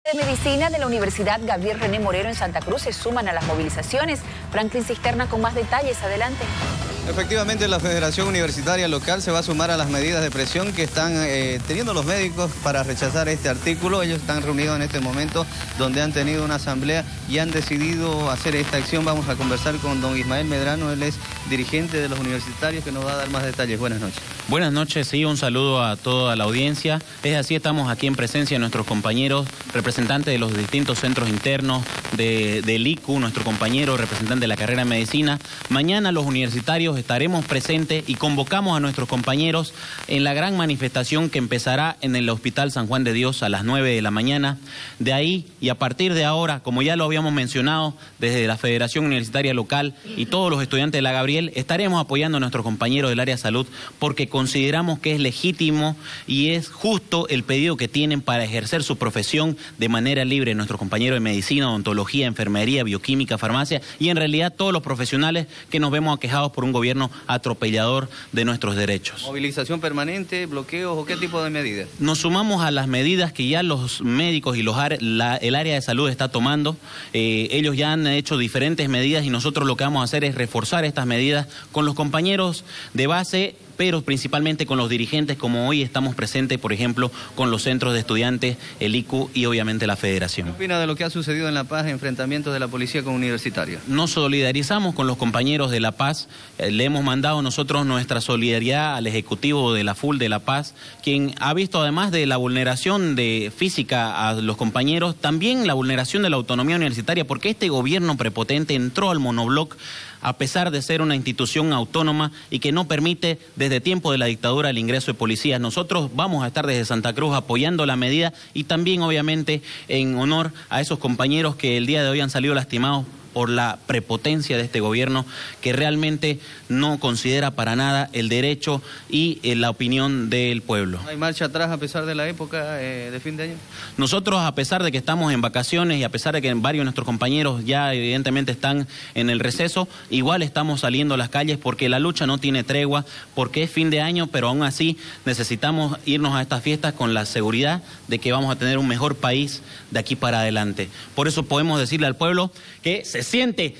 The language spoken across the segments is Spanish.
De Medicina de la Universidad Gabriel René Moreno en Santa Cruz se suman a las movilizaciones. Franklin Cisterna con más detalles. Adelante. Efectivamente, la Federación Universitaria Local se va a sumar a las medidas de presión que están teniendo los médicos para rechazar este artículo. Ellos están reunidos en este momento donde han tenido una asamblea y han decidido hacer esta acción. Vamos a conversar con don Ismael Medrano, él es dirigente de los universitarios, que nos va a dar más detalles. Buenas noches. Buenas noches, sí, un saludo a toda la audiencia. Es así, estamos aquí en presencia de nuestros compañeros, representantes de los distintos centros internos del ICU, nuestro compañero representante de la carrera de Medicina. Mañana los universitarios estaremos presentes y convocamos a nuestros compañeros en la gran manifestación que empezará en el Hospital San Juan de Dios a las 9 de la mañana. De ahí y a partir de ahora, como ya lo habíamos mencionado, desde la Federación Universitaria Local y todos los estudiantes de la Gabriel, estaremos apoyando a nuestros compañeros del área de salud porque consideramos que es legítimo y es justo el pedido que tienen para ejercer su profesión de manera libre nuestros compañeros de medicina, odontología, enfermería, bioquímica, farmacia y en realidad todos los profesionales que nos vemos aquejados por un gobierno atropellador de nuestros derechos. ¿Movilización permanente, bloqueos o qué tipo de medidas? Nos sumamos a las medidas que ya los médicos y el área de salud está tomando. Ellos ya han hecho diferentes medidas y nosotros lo que vamos a hacer es reforzar estas medidas con los compañeros de base, pero principalmente con los dirigentes, como hoy estamos presentes, por ejemplo, con los centros de estudiantes, el ICU y obviamente la Federación. ¿Qué opina de lo que ha sucedido en La Paz, enfrentamientos de la policía con universitarios? Nos solidarizamos con los compañeros de La Paz, le hemos mandado nosotros nuestra solidaridad al Ejecutivo de la FUL de La Paz, quien ha visto además de la vulneración física a los compañeros, también la vulneración de la autonomía universitaria, porque este gobierno prepotente entró al monobloc a pesar de ser una institución autónoma y que no permite desde tiempo de la dictadura el ingreso de policías. Nosotros vamos a estar desde Santa Cruz apoyando la medida y también obviamente en honor a esos compañeros que el día de hoy han salido lastimados por la prepotencia de este gobierno que realmente no considera para nada el derecho y la opinión del pueblo. ¿Hay marcha atrás a pesar de la época de fin de año? Nosotros, a pesar de que estamos en vacaciones y a pesar de que varios de nuestros compañeros ya evidentemente están en el receso, igual estamos saliendo a las calles porque la lucha no tiene tregua, porque es fin de año, pero aún así necesitamos irnos a estas fiestas con la seguridad de que vamos a tener un mejor país de aquí para adelante. Por eso podemos decirle al pueblo que se siente,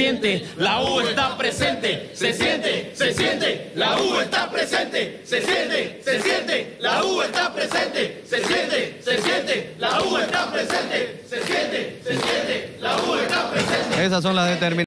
la U está presente, se siente, la U está presente, se siente, la U está presente, se siente, la U está presente, se siente, la U está presente. Esas son las determinaciones.